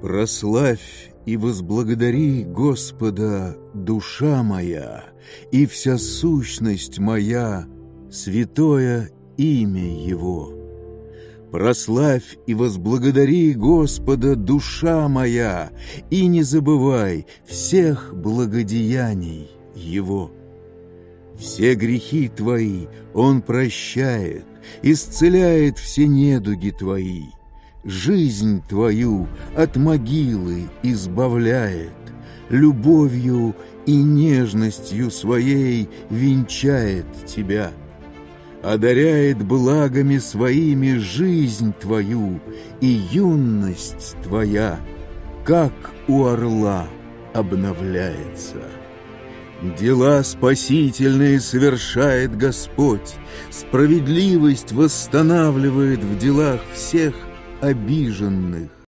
Прославь и возблагодари Господа, душа моя, и вся сущность моя, святое имя Его. Прославь и возблагодари Господа, душа моя, и не забывай всех благодеяний Его. Все грехи твои Он прощает, исцеляет все недуги твои. Жизнь твою от могилы избавляет, любовью и нежностью своей венчает тебя, одаряет благами своими жизнь твою, и юность твоя, как у орла, обновляется. Дела спасительные совершает Господь, справедливость восстанавливает в делах всех обиженных.